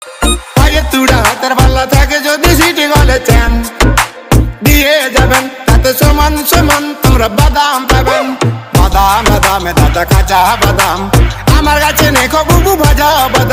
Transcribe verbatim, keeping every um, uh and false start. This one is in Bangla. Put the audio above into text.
পায়ের তুড়া হাতের পাল্লা থাকে যদি সিটি গলে চ্যান দিয়ে যাবেন তাতে সমান সমান তোমরা বাদাম পাবেন। বাদাম বাদামে দাদা কাঁচা বাদাম আমার কাছে নেই খবু ভাজা বাদাম।